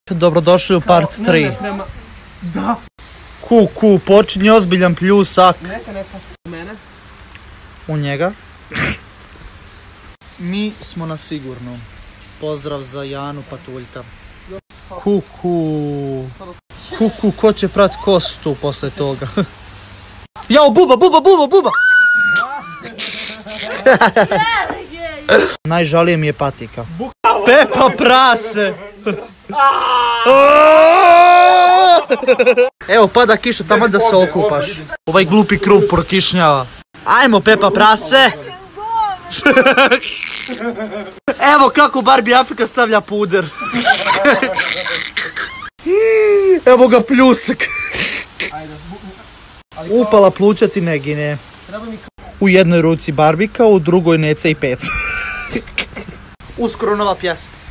Dobrodošli u part 3. Da. Ku, počinje ozbiljan pljusak. Neka. U mene. U njega. Mi smo na sigurnom. Pozdrav za Janu Patuljka. Kuku, ko će prat kostu posle toga? Jao, buba! Najžalije mi je patika. Pepa prase! Evo, pada kiša, tamo da se okupaš. Ovaj glupi kruv prokišnjava. Ajmo, Pepa prase! Evo kako Barbie Afrika stavlja puder. Evo ga pljusak. Upala pluća ti ne gine. U jednoj ruci Barbika, u drugoj Neca i Pec. Uskoro nova pjesma.